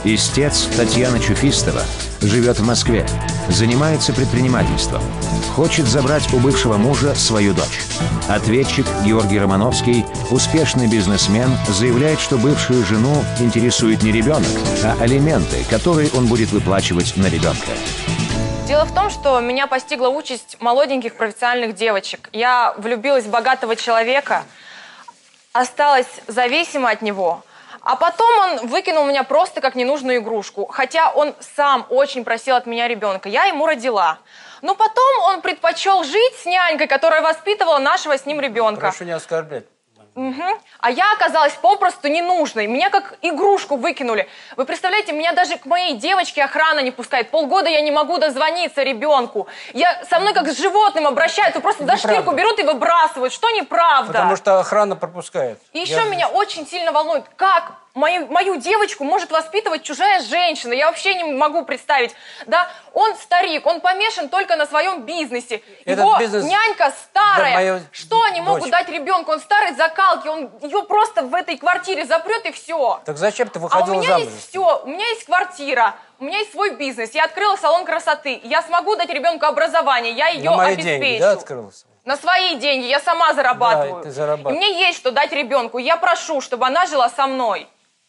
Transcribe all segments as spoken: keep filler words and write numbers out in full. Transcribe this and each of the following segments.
Истец Татьяна Чуфистова живет в Москве, занимается предпринимательством, хочет забрать у бывшего мужа свою дочь. Ответчик Георгий Романовский, успешный бизнесмен, заявляет, что бывшую жену интересует не ребенок, а алименты, которые он будет выплачивать на ребенка. Дело в том, что меня постигла участь молоденьких провинциальных девочек. Я влюбилась в богатого человека, осталась зависима от него. А потом он выкинул меня просто как ненужную игрушку. Хотя он сам очень просил от меня ребенка. Я ему родила. Но потом он предпочел жить с нянькой, которая воспитывала нашего с ним ребенка. Прошу не оскорблять. Угу. А я оказалась попросту ненужной. Меня как игрушку выкинули. Вы представляете, меня даже к моей девочке охрана не пускает. Полгода я не могу дозвониться ребенку. Я, со мной как с животным обращаются. Просто за шкирку берут и выбрасывают. Что неправда? Потому что охрана пропускает. И еще я... меня очень сильно волнует, как мою, мою девочку может воспитывать чужая женщина. Я вообще не могу представить. Да, он старик, он помешан только на своем бизнесе. Этот Его бизнес... нянька старая. Да, моя... Что они могут дочь. дать ребенку? Он старый закалки, он ее просто в этой квартире запрет и все. Так зачем ты выходила а у меня замуж? есть все, у меня есть квартира, у меня есть свой бизнес. Я открыла салон красоты. Я смогу дать ребенку образование, я ее на мои обеспечу. Деньги, да, открылся? На свои деньги, я сама зарабатываю. Да, ты зарабатываешь. И мне есть что дать ребенку. Я прошу, чтобы она жила со мной.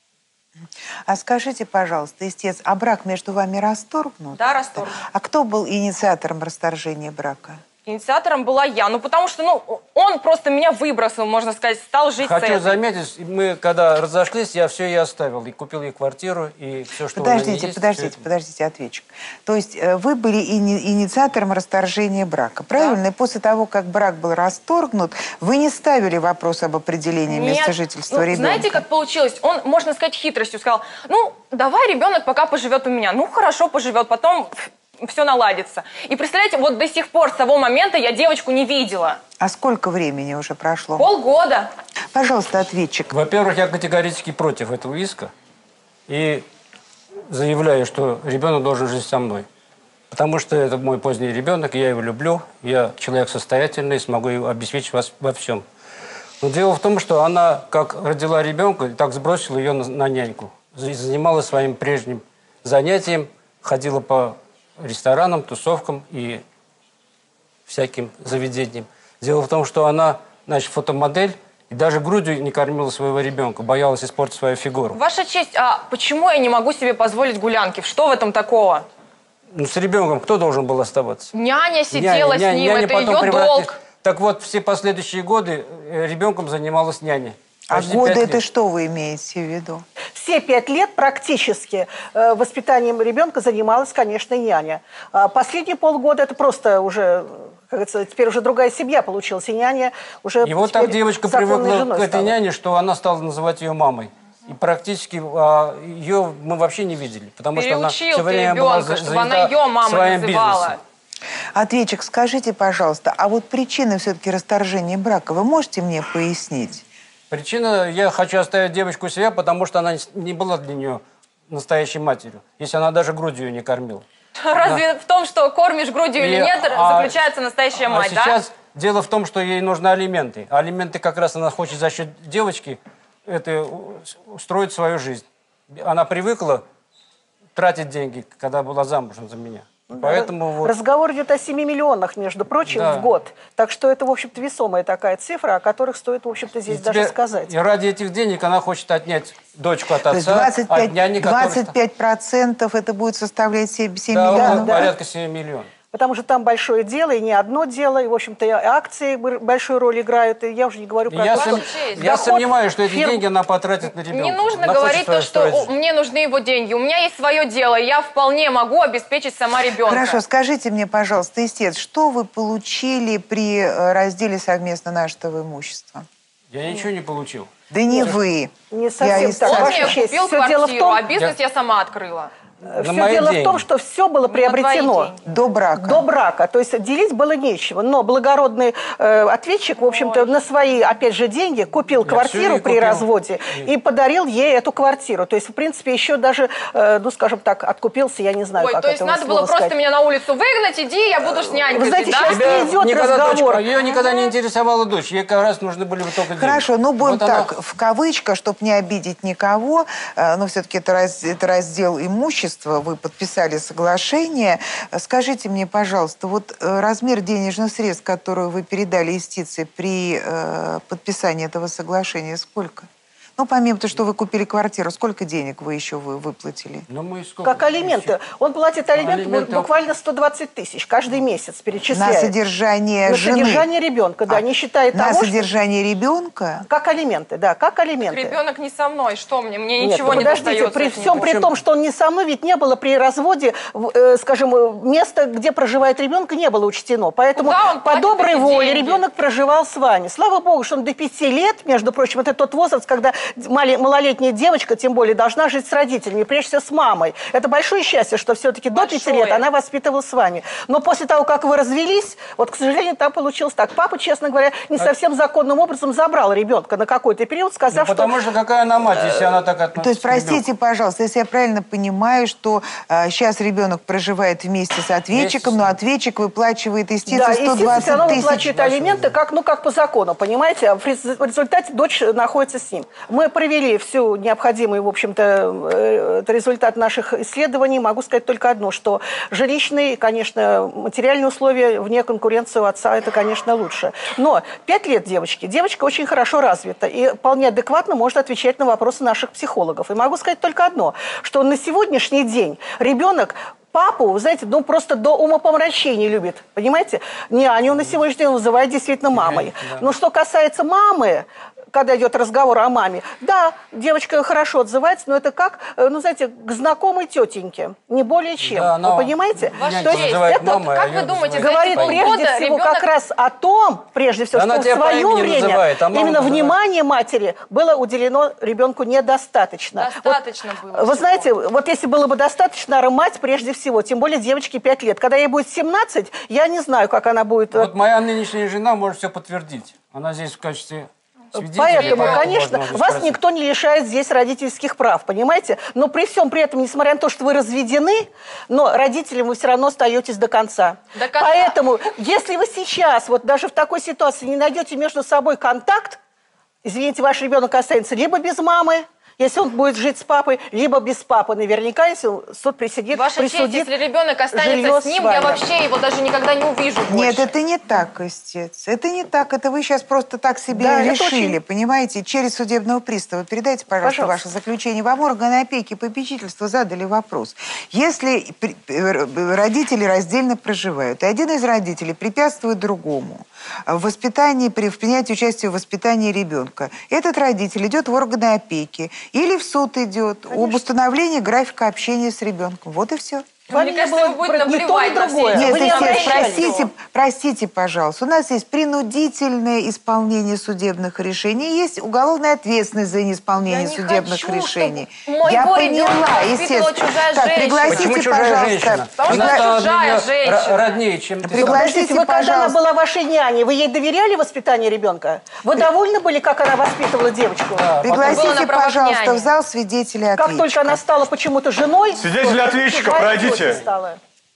А скажите, пожалуйста, истец, а брак между вами расторгнут? Да, расторгнут. А кто был инициатором расторжения брака? Инициатором была я. Ну, потому что, ну, он просто меня выбросил, можно сказать, стал жить Хочу с этой. заметить, мы когда разошлись, я все ей оставил. И купил ей квартиру, и все, что Подождите, у меня есть, подождите, все... подождите, ответчик. То есть вы были ини инициатором расторжения брака, правильно? Да. И после того, как брак был расторгнут, вы не ставили вопрос об определении Нет. места жительства Ну, ребенка? знаете, как получилось? Он, можно сказать, хитростью сказал, ну, давай ребенок пока поживет у меня. Ну, хорошо, поживет, потом все наладится. И представляете, вот до сих пор с того момента я девочку не видела. А сколько времени уже прошло? Полгода. Пожалуйста, ответчик. Во-первых, я категорически против этого иска. И заявляю, что ребенок должен жить со мной. Потому что это мой поздний ребенок, я его люблю. Я человек состоятельный, смогу его обеспечить вас во всем. Но дело в том, что она, как родила ребенка, так сбросила ее на, на няньку. Занималась своим прежним занятием, ходила по ресторанам, тусовкам и всяким заведениям. Дело в том, что она, значит, фотомодель, и даже грудью не кормила своего ребенка, боялась испортить свою фигуру. Ваша честь, а почему я не могу себе позволить гулянки? Что в этом такого? Ну, с ребенком кто должен был оставаться? Няня сидела няня, с ним, няня это потом ее превратилась... долг. Так вот, все последующие годы ребенком занималась няня. А Почти годы пять это лет. что вы имеете в виду? Все пять лет практически э, воспитанием ребенка занималась, конечно, няня. А последние полгода это просто уже, как говорится, теперь уже другая семья получилась, и няня уже... И вот так девочка привыкла к этой стала. няне, что она стала называть ее мамой. И практически а, ее мы вообще не видели, потому что она Переучил все ты время была ребенка, за- чтобы она занята ее мамой своим называла. бизнесом. Ответчик, скажите, пожалуйста, а вот причины все-таки расторжения брака вы можете мне пояснить? Причина, я хочу оставить девочку у себя, потому что она не была для нее настоящей матерью, если она даже грудью ее не кормила. Разве да. в том, что кормишь грудью И, или нет, а, заключается настоящая мать, а да? сейчас дело в том, что ей нужны алименты. А алименты как раз она хочет за счет девочки это, устроить свою жизнь. Она привыкла тратить деньги, когда была замужем за меня. Поэтому вот... Разговор идет о семи миллионах, между прочим, Да. в год. Так что это, в общем-то, весомая такая цифра, о которых стоит, в общем-то, здесь И даже тебе- сказать. И ради этих денег она хочет отнять дочку от То есть отца, двадцать пять, от няни, которая- двадцать пять процентов это будет составлять семь, семь Да, миллионов? вот порядка семи миллионов. Потому что там большое дело, и не одно дело, и, в общем-то, и акции большую роль играют, и я уже не говорю И про я, то, сом- что я доход сомневаюсь, что эти фирм- деньги она потратит на ребенка. Не нужно Она говорить хочет то, что строить «О, жизнь. мне нужны его деньги. У меня есть свое дело, и я вполне могу обеспечить сама ребенка. Хорошо, скажите мне, пожалуйста, истец, что вы получили при э, разделе совместно нажитого имущества? Я ничего не получил. Да не вы. Не совсем Я так. Он истец. Ваша мне честь, купил всё дело в квартиру, том- а бизнес я сама открыла. На Все мои дело деньги. в том, что все было приобретено До брака. до брака. То есть делить было нечего. Но благородный э, ответчик, в общем-то, на свои, опять же, деньги купил Я квартиру всё ей при купил. разводе и подарил ей эту квартиру. То есть, в принципе, еще даже, э, ну, скажем так, откупился, я не знаю, Ой, как то есть это надо слово было просто сказать. меня на улицу выгнать, иди, я буду с нянькой Вы знаете, жить, да? сейчас Тебя не идет никогда разговор. дочка, ее никогда не интересовала дочь. Ей как раз нужны были вот только деньги. Хорошо, ну будем Вот она- так, в кавычках, чтобы не обидеть никого, э, но все-таки это, раз- это раздел имущества, вы подписали соглашение. Скажите мне, пожалуйста, вот э, размер денежных средств, которые вы передали истице при э, подписании этого соглашения, сколько? Ну, помимо того, что вы купили квартиру, сколько денег вы еще вы выплатили? Ну, мы сколько? Как алименты. Он платит алименты Алименты- буквально сто двадцать тысяч каждый месяц На перечисляет. содержание На жены? содержание ребенка, да, А, не считая На того, что- содержание ребенка? Как алименты, да, как алименты. Ребенок не со мной, что мне? Мне Нет, ничего ну не подождите, достается. при от всем него. при том, что он не со мной, ведь не было при разводе, в- э, скажем, э, места, где проживает ребенок, не было учтено. Поэтому Куда он по платит доброй эти воле деньги? ребенок проживал с вами. Слава богу, что он до пяти лет, между прочим, это тот возраст, когда мали- малолетняя девочка, тем более, должна жить с родителями, прежде всего с мамой. Это большое счастье, что все-таки до пяти Большое. лет она воспитывала с вами. Но после того, как вы развелись, вот, к сожалению, там получилось так. Папа, честно говоря, не совсем законным образом забрал ребенка на какой-то период, Ну, сказав, что... потому что какая она мать, если она так относится То есть, к ребенку? простите, пожалуйста, если я правильно понимаю, что э, сейчас ребенок проживает вместе с ответчиком, но ответчик выплачивает истице Да, сто естественно, все двадцать равно тысяч. выплачивает алименты, как, ну, как по закону, понимаете? А в рез- в результате дочь находится с ним. Мы провели всю необходимую, в общем-то, э, это результат наших исследований. Могу сказать только одно, что жилищные, конечно, материальные условия вне конкуренции у отца, это, конечно, лучше. Но пять лет девочки, девочка очень хорошо развита и вполне адекватно может отвечать на вопросы наших психологов. И могу сказать только одно, что на сегодняшний день ребенок папу, вы знаете, ну просто до умопомрачения любит, понимаете? Няню на сегодняшний день вызывает действительно мамой. Да. Но что касается мамы, когда идет разговор о маме, да, девочка хорошо отзывается, но это как, э, ну, знаете, к знакомой тетеньке, не более чем. Да, она- Вы понимаете? Ваша То есть честь, называет это мамой, а как её вы думаете, называет говорит папой. прежде полгода всего ребенок- как раз о том, прежде всего, Она что в тебя по свое имени время называет, а маму именно называет. внимание матери было уделено ребенку недостаточно. Достаточно Вот, было Вы всего. знаете, вот если было бы достаточно, наверное, мать прежде всего, тем более девочке пять лет. Когда ей будет семнадцать, я не знаю, как она будет... Вот моя нынешняя жена может все подтвердить. Она здесь в качестве свидетеля. Поэтому, поэтому конечно, можно вас спросить. никто не лишает здесь родительских прав, понимаете? Но при всем при этом, несмотря на то, что вы разведены, но родителям вы все равно остаетесь до конца. До конца. Поэтому, если вы сейчас, вот даже в такой ситуации, не найдете между собой контакт, извините, ваш ребенок останется либо без мамы, если он будет жить с папой, либо без папы. Наверняка, если суд присудит, Ваша честь, присудит если ребенок жилье останется с с ним, вами. я вообще его даже никогда не увижу больше. Нет, это не так, истец. Это не так. Это вы сейчас просто так себе Да, это решили, очень- понимаете, через судебного пристава. Передайте, пожалуйста, Пожалуйста. ваше заключение. Вам органы опеки и попечительства задали вопрос. Если при- э, родители раздельно проживают, и один из родителей препятствует другому в воспитании, при в принятии участия в воспитании ребенка, этот родитель идет в органы опеки или в суд идет об установлении графика общения с ребенком. Вот и все. Вам Мне не кажется, было ему будет про- ни то, наплевать ни на все другое. эти Нет, Вы не истец, обращались. простите, простите, пожалуйста. У нас есть принудительное исполнение судебных решений, есть уголовная ответственность за неисполнение Я не судебных хочу, решений. чтобы моего Я ребенка поняла, воспитывала естественно. чужая Так, женщина. пригласите, Почему чужая пожалуйста. женщина? Потому что Она она стала чужая для меня женщина. ро- роднее, чем ты. Пригласите, Подождите, вы когда она пожалуйста. была вашей няней, вы ей доверяли воспитание ребенка? Вы довольны были, как она воспитывала девочку? Да, Пригласите, Было на правах пожалуйста, няни. в зал свидетелей Как только она стала почему-то женой... Свидетель то ответчика, чужая пройдите. тетя стала.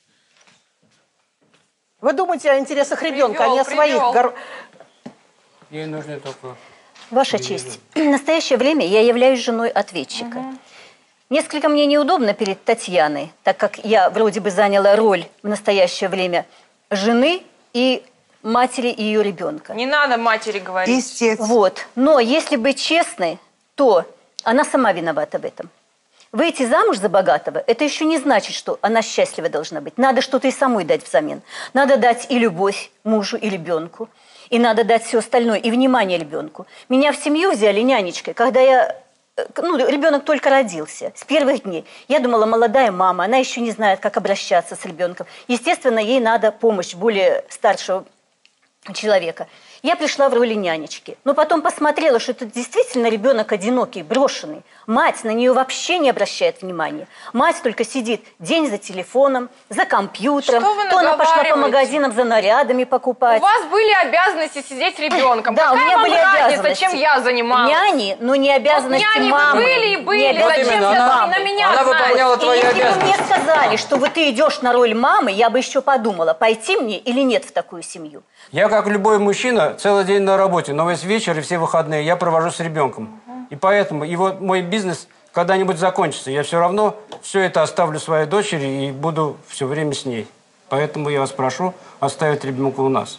Вы думаете о интересах ребенка, а не о Привел, своих. привел. гор- Ей нужны только... Ваша честь, в настоящее время я являюсь женой ответчика. Несколько мне неудобно перед Татьяной, так как я вроде бы заняла роль в настоящее время жены и матери ее ребенка. Не надо матери говорить. Истец. Вот. Но если быть честной, то она сама виновата в этом. Выйти замуж за богатого – это еще не значит, что она счастлива должна быть. Надо что-то и самой дать взамен. Надо дать и любовь мужу, и ребенку. И надо дать все остальное, и внимание ребенку. Меня в семью взяли нянечкой, когда я... Ну, ребенок только родился, с первых дней. Я думала, молодая мама, она еще не знает, как обращаться с ребенком. Естественно, ей надо помощь более старшего человека. Я пришла в роли нянечки, но потом посмотрела, что это действительно ребенок одинокий, брошенный. Мать на нее вообще не обращает внимания. Мать только сидит день за телефоном, за компьютером. Что вы то она пошла по наговариваете? магазинам за нарядами покупать. У вас были обязанности сидеть с ребенком. Да, Какая у меня вам были разница, обязанности. чем я занималась? Няни, но не обязанности Вот няни вы мамы. были и были. Не Вот Зачем именно, вы она, на меня она знаете? выполняла твои И если бы мне обязанности. сказали, что вот ты идешь на роль мамы, я бы еще подумала, пойти мне или нет в такую семью. Я, как любой мужчина, целый день на работе, но весь вечер и все выходные я провожу с ребенком. И поэтому и вот мой бизнес когда-нибудь закончится. Я все равно все это оставлю своей дочери и буду все время с ней. Поэтому я вас прошу оставить ребенка у нас.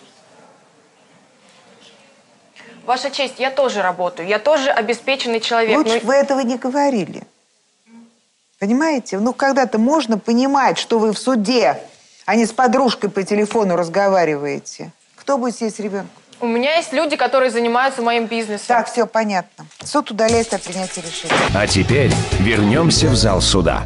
Ваша честь, я тоже работаю. Я тоже обеспеченный человек. Лучше но- вы этого не говорили. Понимаете? Ну, когда-то можно понимать, что вы в суде, а не с подружкой по телефону разговариваете. Кто будет сидеть с ребенком? У меня есть люди, которые занимаются моим бизнесом. Так, все понятно. Суд удаляется от принятия решения. А теперь вернемся в зал суда.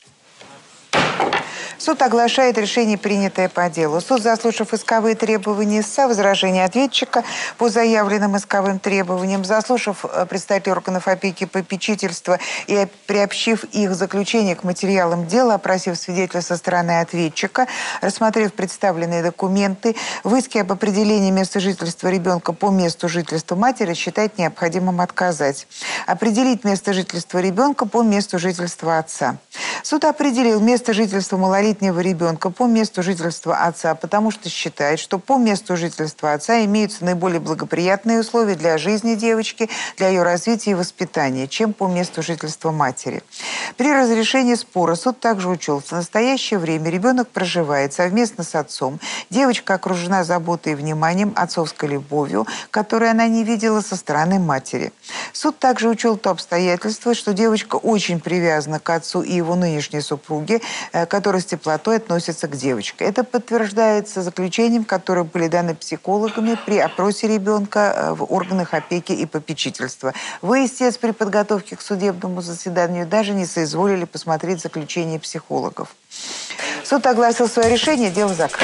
Суд оглашает решение, принятое по делу. Суд, заслушав исковые требования истца, возражения ответчика по заявленным исковым требованиям, заслушав представителей органов опеки и попечительства и приобщив их заключение к материалам дела, опросив свидетеля со стороны ответчика, рассмотрев представленные документы, в иске об определении места жительства ребенка по месту жительства матери, считает необходимым отказать. Определить место жительства ребенка по месту жительства отца. Суд определил место жительства малолетнего ребенка по месту жительства отца, потому что считает, что по месту жительства отца имеются наиболее благоприятные условия для жизни девочки, для ее развития и воспитания, чем по месту жительства матери. При разрешении спора суд также учел, что в настоящее время ребенок проживает совместно с отцом, девочка окружена заботой и вниманием, отцовской любовью, которую она не видела со стороны матери. Суд также учел то обстоятельство, что девочка очень привязана к отцу и его нынешней супруге, которые с теплотой относятся к девочке. Это подтверждается заключением, которые были даны психологами при опросе ребенка в органах опеки и попечительства. Вы, истец, при подготовке к судебному заседанию даже не соизволили посмотреть заключение психологов. Суд огласил свое решение, дело закрыто.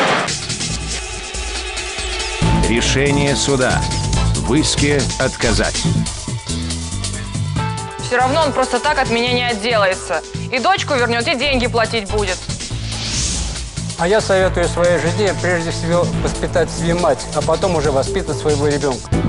Решение суда. В иске отказать. Все равно он просто так от меня не отделается. И дочку вернет, и деньги платить будет. А я советую своей жене прежде всего воспитать себе мать, а потом уже воспитывать своего ребенка.